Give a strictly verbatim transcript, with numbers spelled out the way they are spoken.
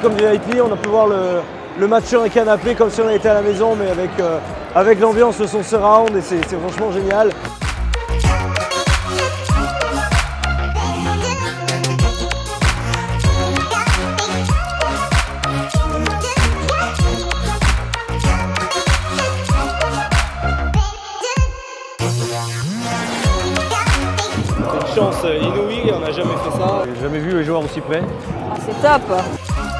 comme du V I P, on a pu voir le, le match sur un canapé comme si on était à la maison, mais avec, euh, avec l'ambiance de son surround, et c'est franchement génial. C'est une chance inouïe, on n'a jamais fait ça. J'ai jamais vu les joueurs aussi près. Ah, c'est top!